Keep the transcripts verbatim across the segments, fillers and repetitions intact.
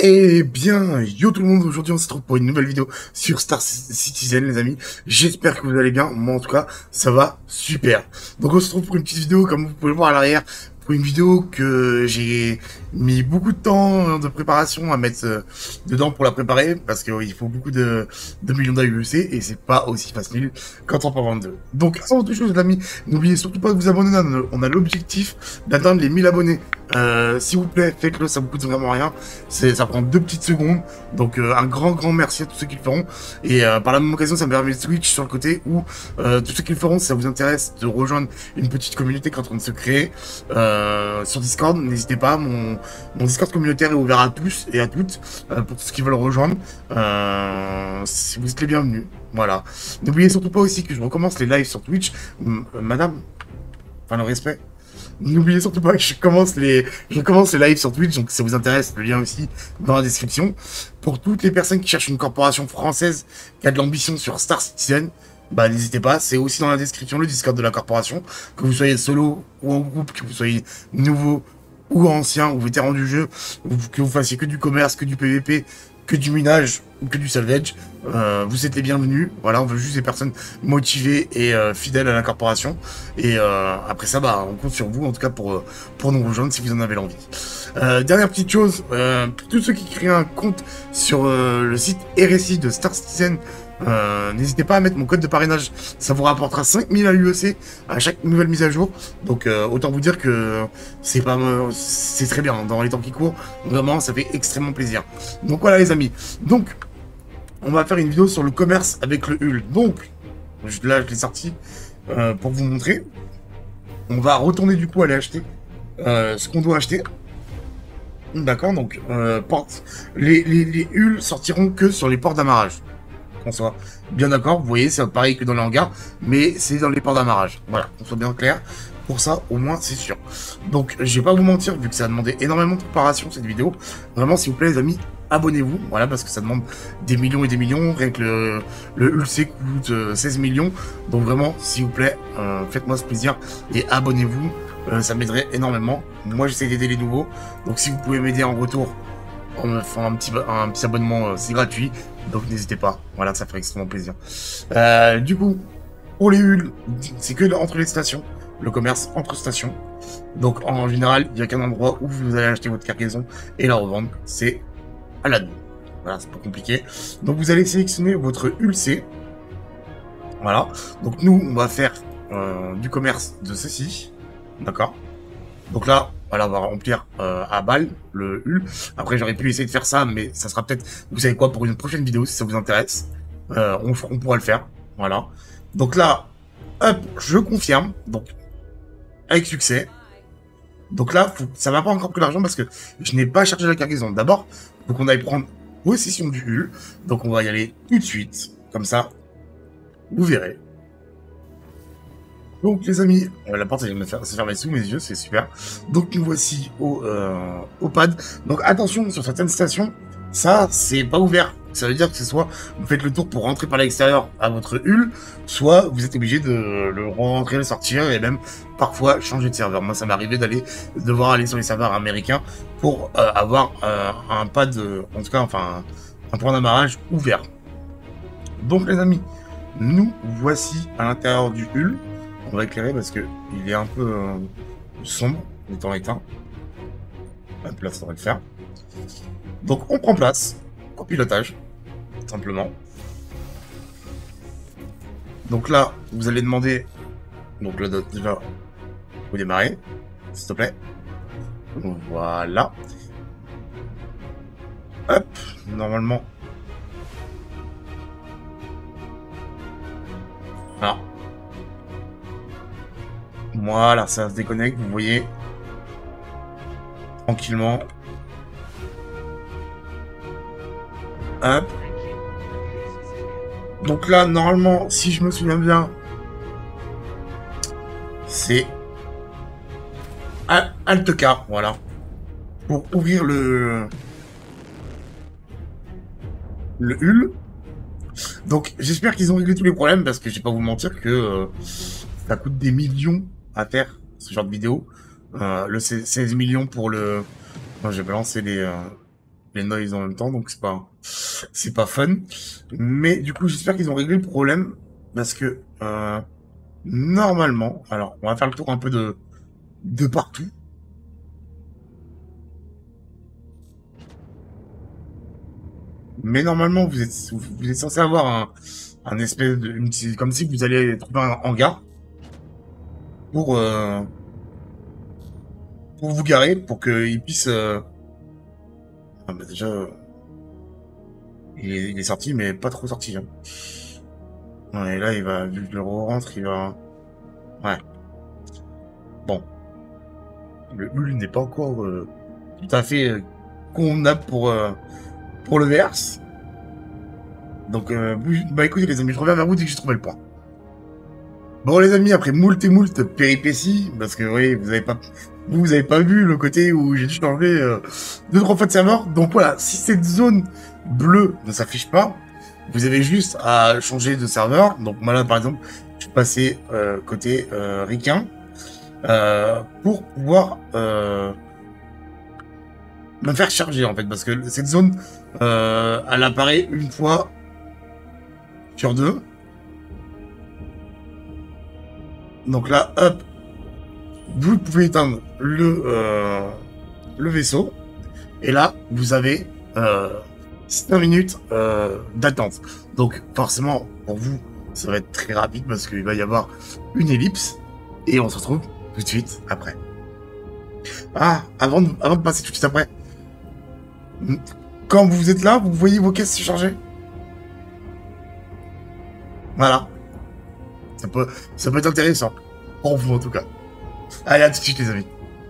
Eh bien, yo tout le monde, aujourd'hui on se retrouve pour une nouvelle vidéo sur Star Citizen les amis. J'espère que vous allez bien, moi en tout cas ça va super. Donc on se retrouve pour une petite vidéo comme vous pouvez le voir à l'arrière. Pour une vidéo que j'ai mis beaucoup de temps de préparation à mettre euh, dedans pour la préparer, parce qu'il euh, faut beaucoup de, de millions d'A U E C et c'est pas aussi facile qu'en trois point vingt-deux. Donc avant toute chose les amis, n'oubliez surtout pas de vous abonner, on a l'objectif d'atteindre les mille abonnés. Euh, s'il vous plaît, faites-le, ça vous coûte vraiment rien, ça prend deux petites secondes, donc euh, un grand grand merci à tous ceux qui le feront, et euh, par la même occasion ça me permet de switch sur le côté où euh, tous ceux qui le feront, si ça vous intéresse de rejoindre une petite communauté qui est en train de se créer, euh, sur Discord, n'hésitez pas, mon, mon Discord communautaire est ouvert à tous et à toutes, euh, pour tous ceux qui veulent rejoindre, euh, si vous êtes les bienvenus, voilà. N'oubliez surtout pas aussi que je recommence les lives sur Twitch, M euh, madame, enfin le respect. N'oubliez surtout pas que je commence les, je commence les lives sur Twitch, donc si ça vous intéresse, le lien aussi dans la description. Pour toutes les personnes qui cherchent une corporation française qui a de l'ambition sur Star Citizen, bah n'hésitez pas, c'est aussi dans la description le Discord de la corporation. Que vous soyez solo ou en groupe, que vous soyez nouveau ou ancien ou vétéran du jeu, ou que vous fassiez que du commerce, que du P V P, que du minage ou que du salvage, euh, vous êtes les bienvenus. Voilà, on veut juste des personnes motivées et euh, fidèles à la corporation. Et euh, après ça, bah, on compte sur vous, en tout cas pour euh, pour nous rejoindre si vous en avez l'envie. Euh, dernière petite chose, euh, pour tous ceux qui créent un compte sur euh, le site R S I de Star Citizen, euh, n'hésitez pas à mettre mon code de parrainage. Ça vous rapportera cinq mille A U E C à chaque nouvelle mise à jour. Donc euh, autant vous dire que c'est pas, c'est très bien dans les temps qui courent. Vraiment, ça fait extrêmement plaisir. Donc voilà les amis. Donc on va faire une vidéo sur le commerce avec le Hull. Donc, là, je l'ai sorti euh, pour vous montrer. On va retourner du coup aller acheter euh, ce qu'on doit acheter. D'accord, donc euh, porte. Les, les, les Hulls sortiront que sur les ports d'amarrage. Qu'on soit bien d'accord, vous voyez, c'est pareil que dans les hangars, mais c'est dans les ports d'amarrage. Voilà, qu'on soit bien clair. Pour ça, au moins, c'est sûr. Donc, je vais pas vous mentir, vu que ça a demandé énormément de préparation, cette vidéo. Vraiment, s'il vous plaît, les amis, abonnez-vous. Voilà, parce que ça demande des millions et des millions. Rien que le, le Hull C coûte euh, seize millions. Donc, vraiment, s'il vous plaît, euh, faites-moi ce plaisir et abonnez-vous. Euh, ça m'aiderait énormément. Moi, j'essaie d'aider les nouveaux. Donc, si vous pouvez m'aider en retour, en me faisant un petit, un petit abonnement, euh, c'est gratuit. Donc, n'hésitez pas. Voilà, ça ferait extrêmement plaisir. Euh, du coup, pour les Hull, c'est que entre les stations. Le commerce entre stations. Donc en général, il n'y a qu'un endroit où vous allez acheter votre cargaison et la revendre, c'est à l'anneau. Voilà, c'est pas compliqué. Donc vous allez sélectionner votre Hull C. Voilà. Donc nous, on va faire euh, du commerce de ceci. D'accord. Donc là, voilà, on va remplir euh, à balle le Hull. Après, j'aurais pu essayer de faire ça, mais ça sera peut-être, vous savez quoi, pour une prochaine vidéo, si ça vous intéresse. Euh, on, on pourra le faire. Voilà. Donc là, hop, je confirme. Donc avec succès. Donc là, faut, ça va pas encore pris l'argent parce que je n'ai pas chargé la cargaison. D'abord, faut qu'on aille prendre possession du Hull. Donc on va y aller tout de suite. Comme ça, vous verrez. Donc les amis, euh, la porte vient de se fermer sous mes yeux, c'est super. Donc nous voici au, euh, au pad. Donc attention, sur certaines stations, ça, c'est pas ouvert. Ça veut dire que c'est soit vous faites le tour pour rentrer par l'extérieur à votre Hull, soit vous êtes obligé de le rentrer, le sortir et même parfois changer de serveur. Moi, ça m'est arrivé d'aller devoir aller sur les serveurs américains pour euh, avoir euh, un pad, en tout cas, enfin, un point d'amarrage ouvert. Donc, les amis, nous voici à l'intérieur du Hull. On va éclairer parce que il est un peu euh, sombre, étant éteint. Hop, là, ça devrait le faire. Donc, on prend place, copilotage. Simplement. Donc là, vous allez demander, donc là déjà, vous démarrez, s'il te plaît. Voilà. Hop, normalement. Voilà. Voilà, ça se déconnecte, vous voyez. Tranquillement. Hop. Donc là, normalement, si je me souviens bien, c'est Alt K, voilà, pour ouvrir le le Hull. Donc j'espère qu'ils ont réglé tous les problèmes parce que je vais pas vous mentir que euh, ça coûte des millions à faire ce genre de vidéo. Euh, le seize millions pour le, moi j'ai balancé les euh, les noise en même temps, donc c'est pas, c'est pas fun. Mais du coup, j'espère qu'ils ont réglé le problème, parce que euh, normalement, alors on va faire le tour un peu de de partout. Mais normalement, vous êtes vous êtes censé avoir un un espèce de une, comme si vous alliez trouver un hangar pour euh, pour vous garer, pour qu'ils puissent. Euh... Ah bah déjà, euh, il, est, il est sorti, mais pas trop sorti. Hein. Ouais, et là, il va, vu que le rentre, il va. Ouais. Bon, le Hul n'est pas encore euh, tout à fait euh, convenable pour euh, pour le verse. Donc, euh, bah écoutez les amis, je reviens vers vous dès que j'ai trouvé le point. Bon les amis, après moult et moult péripéties, parce que oui, vous avez pas, vous, vous avez pas vu le côté où j'ai dû changer euh, deux trois fois de serveur. Donc voilà, si cette zone bleue ne s'affiche pas, vous avez juste à changer de serveur. Donc moi là par exemple, je suis passé euh, côté euh, ricain euh, pour pouvoir euh, me faire charger en fait, parce que cette zone, euh, elle apparaît une fois sur deux. Donc là, hop, vous pouvez éteindre le, euh, le vaisseau. Et là, vous avez euh, cinq minutes euh, d'attente. Donc forcément, pour vous, ça va être très rapide parce qu'il va y avoir une ellipse. Et on se retrouve tout de suite après. Ah, avant de, avant de passer tout de suite après. Quand vous êtes là, vous voyez vos caisses se charger. Voilà. Ça peut, ça peut être intéressant. Pour vous en tout cas. Allez, à tout de suite les amis.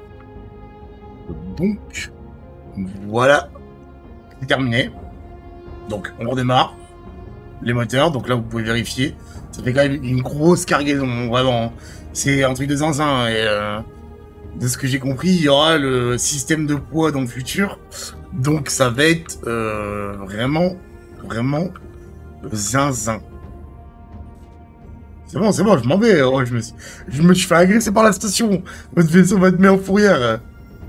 Donc, voilà. C'est terminé. Donc, on redémarre. Les moteurs, donc là, vous pouvez vérifier. Ça fait quand même une grosse cargaison, vraiment. C'est un truc de zinzin. Et euh, de ce que j'ai compris, il y aura le système de poids dans le futur. Donc, ça va être euh, vraiment, vraiment zinzin. C'est bon, c'est bon, je m'en vais. Oh, je, me suis, je me suis fait agresser par la station. Votre vaisseau va être mis en fourrière.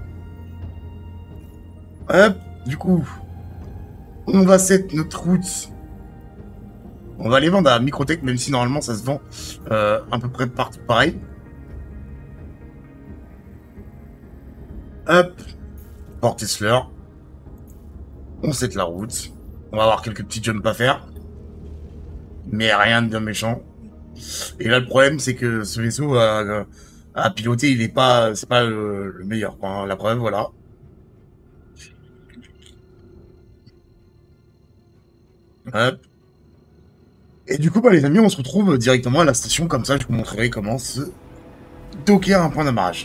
Hop, du coup, on va set notre route. On va les vendre à Microtech, même si normalement ça se vend euh, à peu près partout pareil. Hop, Port Tesla. On set la route. On va avoir quelques petits jumps à faire. Mais rien de bien méchant. Et là, le problème, c'est que ce vaisseau à, à piloter, il est pas, c'est pas le, le meilleur, quoi, hein. La preuve, voilà. Hop. Et du coup, bah, les amis, on se retrouve directement à la station. Comme ça, je vous montrerai comment se docker à un point d'amarrage.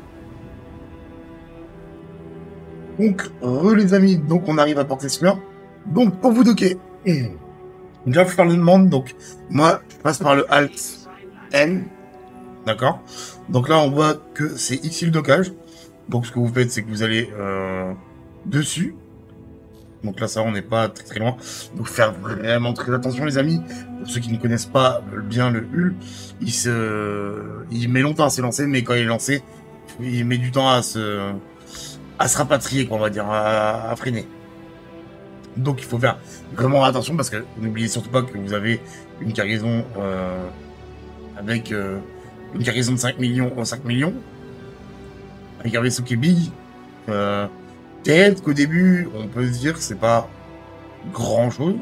Donc, re les amis, donc on arrive à Port Tesla. Donc, pour vous docker, donc là, il faut faire une demande. Donc, moi, je passe par le Alt N. D'accord. Donc là, on voit que c'est ici le dockage. Donc, ce que vous faites, c'est que vous allez euh, dessus. Donc là, ça, on n'est pas très très loin. Donc, faire vraiment très attention, les amis. Pour ceux qui ne connaissent pas bien le Hul, il se, il met longtemps à se lancer, mais quand il est lancé, il met du temps à se, à se rapatrier, quoi, on va dire, à, à freiner. Donc, il faut faire vraiment attention parce que n'oubliez surtout pas que vous avez une cargaison euh, avec euh, une cargaison de cinq millions en cinq millions, avec un vaisseau qui est big. Euh, Peut-être qu'au début, on peut se dire que c'est pas grand chose,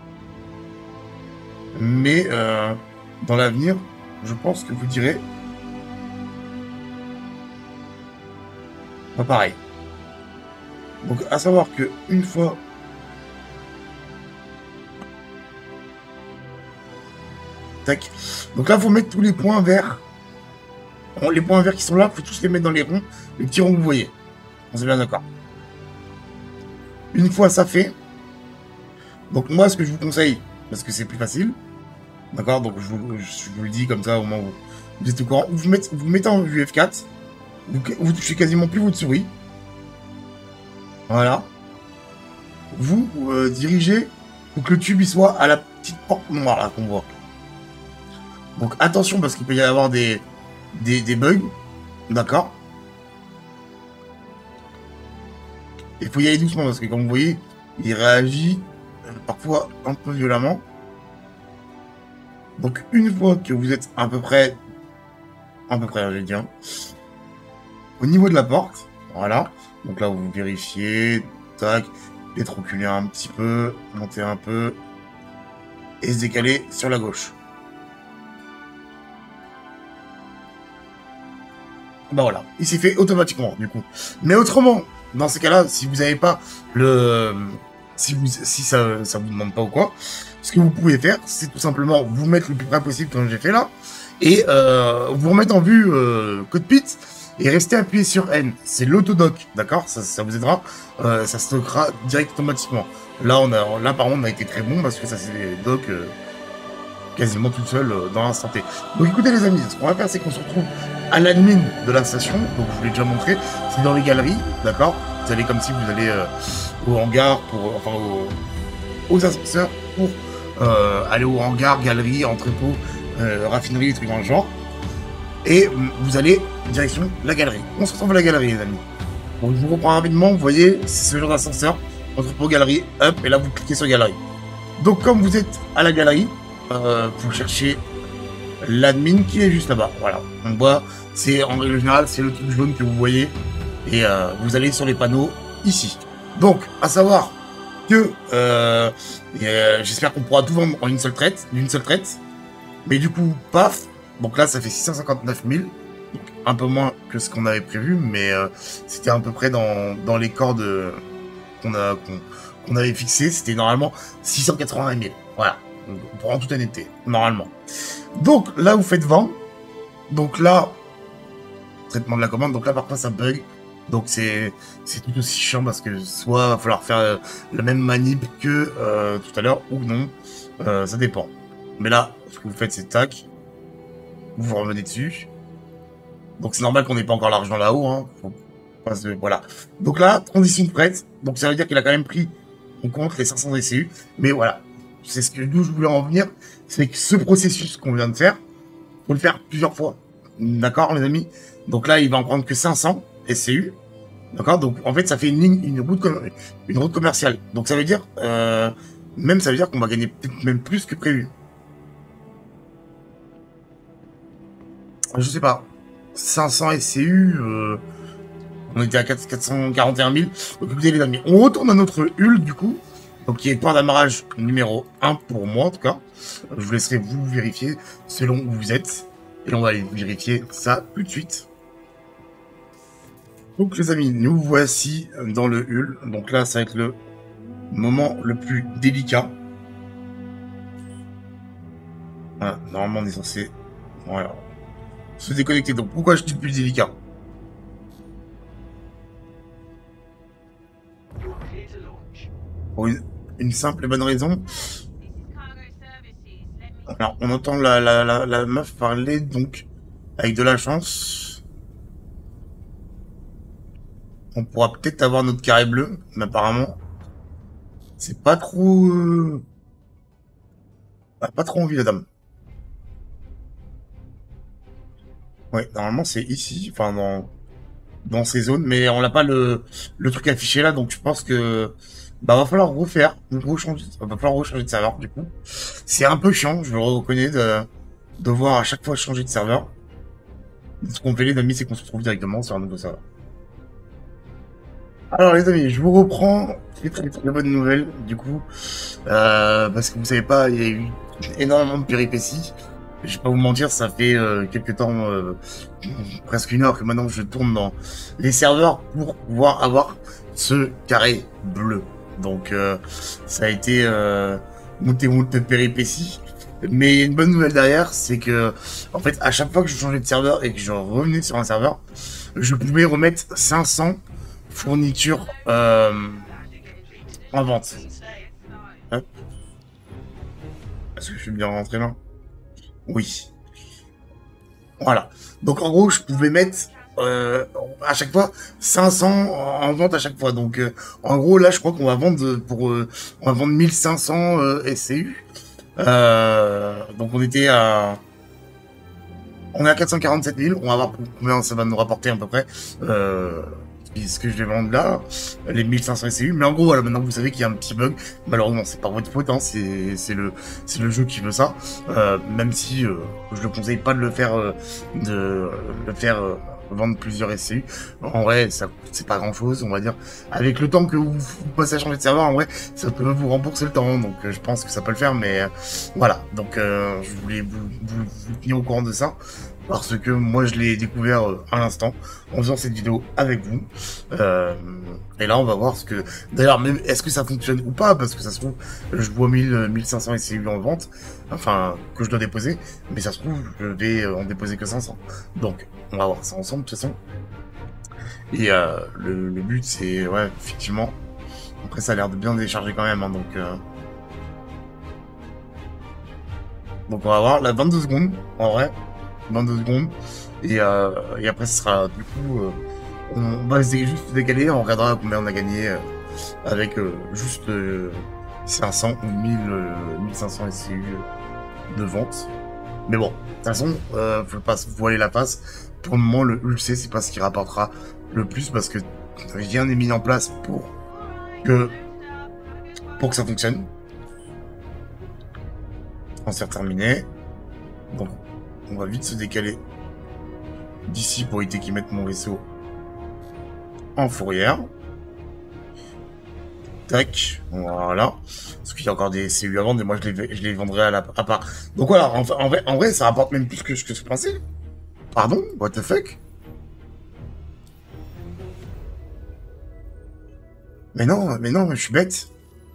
mais euh, dans l'avenir, je pense que vous direz pas pareil. Donc, à savoir que une fois tac, donc là, faut mettre tous les points verts. Les points verts qui sont là, faut tous les mettre dans les ronds, les petits ronds que vous voyez. On est bien d'accord. Une fois ça fait, donc moi, ce que je vous conseille, parce que c'est plus facile, d'accord, donc je vous, je vous le dis comme ça, au moment où vous êtes au courant, vous mettez, vous mettez en vue F quatre, vous, vous touchez quasiment plus votre souris, voilà, vous euh, dirigez pour que le tube il soit à la petite porte noire là qu'on voit. Donc attention parce qu'il peut y avoir des, des, des bugs, d'accord. il faut y aller doucement parce que comme vous voyez, il réagit euh, parfois un peu violemment. Donc une fois que vous êtes à peu près, à peu près, je vais dire, au niveau de la porte, voilà. Donc là, vous vérifiez, tac, peut-être reculer un petit peu, monter un peu, et se décaler sur la gauche. Bah voilà, il s'est fait automatiquement, du coup. Mais autrement, dans ces cas-là, si vous n'avez pas le... Si, vous, si ça ça vous demande pas ou quoi, ce que vous pouvez faire, c'est tout simplement vous mettre le plus près possible comme j'ai fait là, et euh, vous remettre en vue euh, cockpit, et rester appuyé sur N. C'est l'autodoc, d'accord, ça, ça vous aidera, euh, ça stockera direct automatiquement. Là, on a, là, par contre, on a été très bon parce que ça s'est doc euh, quasiment tout seul euh, dans l'instant T. Donc écoutez les amis, ce qu'on va faire, c'est qu'on se retrouve à l'admin de la station, donc je vous l'ai déjà montré, c'est dans les galeries, d'accord. Vous allez comme si vous allez euh, au hangar, pour, enfin au, aux ascenseurs, pour euh, aller au hangar, galerie, entrepôt, euh, raffinerie, des trucs dans le genre. Et vous allez direction la galerie. On se retrouve à la galerie les amis. Bon, je vous reprends rapidement, vous voyez, c'est ce genre d'ascenseur, entrepôt, galerie, hop, et là vous cliquez sur galerie. Donc comme vous êtes à la galerie, euh, vous cherchez l'admin qui est juste là-bas. Voilà, on voit, c'est en règle générale, c'est le truc jaune que vous voyez. Et euh, vous allez sur les panneaux ici. Donc, à savoir que euh, euh, j'espère qu'on pourra tout vendre en une seule traite, d'une seule traite. Mais du coup, paf. Donc là, ça fait six cent cinquante-neuf mille. Donc, un peu moins que ce qu'on avait prévu, mais euh, c'était à peu près dans, dans les cordes qu'on a qu'on qu'on avait fixé. C'était normalement six cent quatre-vingt mille. Voilà. Donc, pour en toute honnêteté, normalement. Donc là, vous faites vendre. Donc là, traitement de la commande. Donc là, parfois, ça bug. Donc c'est c'est tout aussi chiant parce que soit il va falloir faire euh, la même manip que euh, tout à l'heure ou non, euh, ça dépend. Mais là, ce que vous faites c'est tac, vous vous revenez dessus. Donc c'est normal qu'on n'ait pas encore l'argent là-haut, hein. Faut pas se... Voilà. Donc là, transition prête, donc ça veut dire qu'il a quand même pris en compte les cinq cents D C U. Mais voilà, c'est ce que d'où je voulais en venir, c'est que ce processus qu'on vient de faire, faut le faire plusieurs fois. D'accord les amis? Donc là, il va en prendre que cinq cents S C U, d'accord. Donc en fait, ça fait une ligne, une route, une route commerciale. Donc ça veut dire, euh, même ça veut dire qu'on va gagner peut-être même plus que prévu. Je sais pas, cinq cents S C U, euh, on était à quatre cent quarante et un mille. Donc écoutez les amis, on retourne à notre Hull du coup, donc qui est point d'amarrage numéro un pour moi en tout cas. Je vous laisserai vous vérifier selon où vous êtes, et on va aller vérifier ça tout de suite. Donc les amis, nous voici dans le Hull. Donc là, ça va être le moment le plus délicat. Voilà, normalement on est censé voilà, se déconnecter. Donc pourquoi je dis plus délicat? Pour une, une simple et bonne raison. Alors on entend la, la, la, la meuf parler, donc avec de la chance. On pourra peut-être avoir notre carré bleu, mais apparemment, c'est pas trop... Euh... Pas trop envie, la dame. Ouais, normalement, c'est ici, enfin, dans, dans ces zones, mais on n'a pas le, le truc affiché là, donc je pense que... Bah, va falloir refaire, rechanger, va falloir rechanger de serveur, du coup. C'est un peu chiant, je le reconnais, de devoir à chaque fois changer de serveur. Ce qu'on fait, les amis, c'est qu'on se retrouve directement sur un nouveau serveur. Alors les amis, je vous reprends, très très très bonne nouvelle du coup, euh, parce que vous savez pas, il y a eu énormément de péripéties. Je vais pas vous mentir, ça fait euh, quelques temps, euh, presque une heure que maintenant je tourne dans les serveurs pour pouvoir avoir ce carré bleu. Donc euh, ça a été euh, monté monté de péripéties. Mais une bonne nouvelle derrière, c'est que en fait à chaque fois que je changeais de serveur et que je revenais sur un serveur, je pouvais remettre cinq cents fourniture euh, en vente. Hop. Est-ce que je suis bien rentré là? Oui. Voilà. Donc en gros, je pouvais mettre euh, à chaque fois cinq cents en vente à chaque fois. Donc euh, en gros, là, je crois qu'on va vendre pour euh, on va vendre mille cinq cents euh, S C U. Euh, donc on était à on est à quatre cent quarante-sept mille. On va voir combien ça va nous rapporter à peu près. Euh, ce que je vais vendre là, les mille cinq cents S C U. Mais en gros, voilà, maintenant vous savez qu'il y a un petit bug. Malheureusement, c'est pas votre faute, hein, c'est c'est le c'est le jeu qui veut ça. Euh, même si euh, je ne conseille pas de le faire, euh, de le faire. Euh, vendre plusieurs S C U. En vrai, ça c'est pas grand chose, on va dire. Avec le temps que vous, vous passez à changer de serveur, en vrai, ça peut vous rembourser le temps. Donc, euh, je pense que ça peut le faire, mais euh, voilà. Donc, euh, je voulais vous, vous, vous tenir au courant de ça. Parce que moi, je l'ai découvert euh, à l'instant, en faisant cette vidéo avec vous. Euh, et là, on va voir ce que... D'ailleurs, même, est-ce que ça fonctionne ou pas? Parce que ça se trouve, je vois mille, mille cinq cents S C U en vente. Enfin, que je dois déposer. Mais ça se trouve, je vais en déposer que cinq cents. Donc, on va voir ça ensemble, de toute façon. Et euh, le, le but, c'est... Ouais, effectivement. Après, ça a l'air de bien décharger quand même, hein, donc... Euh... Donc, on va voir la vingt-deux secondes, en vrai. vingt-deux secondes. Et, euh, et après, ce sera du coup... Euh, on va essayer juste de décaler, on regardera combien on a gagné euh, avec euh, juste euh, cinq cents ou mille, euh, mille cinq cents S C U de vente. Mais bon, de toute façon, euh, faut pas se voiler la face. Pour le moment, le U F C, c'est pas ce qui rapportera le plus parce que rien n'est mis en place pour que, pour que ça fonctionne. Transfert terminé. Donc, on va vite se décaler d'ici pour éviter qu'ils mettent mon vaisseau en fourrière. Tac, voilà. Parce qu'il y a encore des C U à vendre et moi je les, je les vendrai à, la, à part. Donc voilà, en, en, vrai, en vrai, ça rapporte même plus que, que ce que je pensais. Pardon? What the fuck? Mais non, mais non, je suis bête.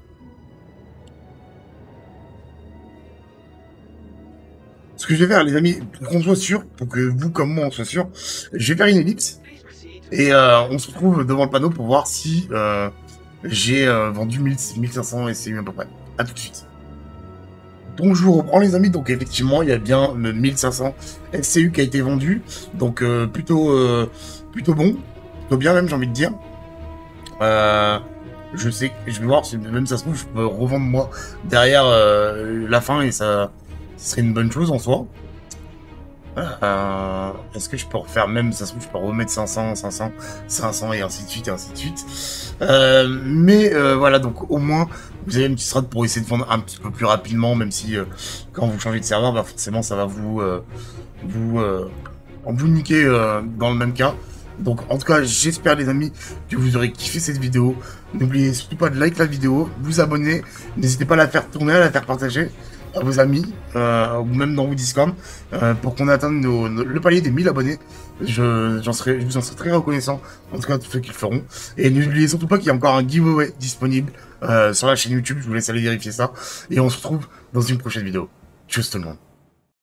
Ce que je vais faire, les amis, pour qu'on soit sûr, pour que vous comme moi on soit sûr, je vais faire une ellipse. Et euh, on se retrouve devant le panneau pour voir si euh, j'ai euh, vendu mille, mille cinq cents S C U à peu près. A tout de suite. Donc je vous reprends les amis, donc effectivement il y a bien le mille cinq cents S C U qui a été vendu. Donc euh, plutôt, euh, plutôt bon, plutôt bien même j'ai envie de dire. Euh, je sais, je vais voir si même ça se trouve je peux revendre moi derrière euh, la fin et ça, ça serait une bonne chose en soi. Euh, Est-ce que je peux refaire même, ça se trouve, je peux remettre cinq cents, cinq cents, cinq cents et ainsi de suite et ainsi de suite. Euh, mais euh, voilà, donc au moins vous avez une petite strat pour essayer de vendre un petit peu plus rapidement, même si euh, quand vous changez de serveur, bah forcément ça va vous euh, vous euh, vous niquer euh, dans le même cas. Donc en tout cas, j'espère les amis que vous aurez kiffé cette vidéo. N'oubliez surtout pas de like la vidéo, vous abonner, n'hésitez pas à la faire tourner, à la faire partager à vos amis, euh, ou même dans vos Discord, euh, pour qu'on atteigne nos, nos, le palier des mille abonnés. Je, j'en serai, je vous en serai très reconnaissant, en tout cas tous ceux qui le feront. Et n'oubliez surtout pas qu'il y a encore un giveaway disponible euh, sur la chaîne YouTube, je vous laisse aller vérifier ça. Et on se retrouve dans une prochaine vidéo. Tchuss tout le monde.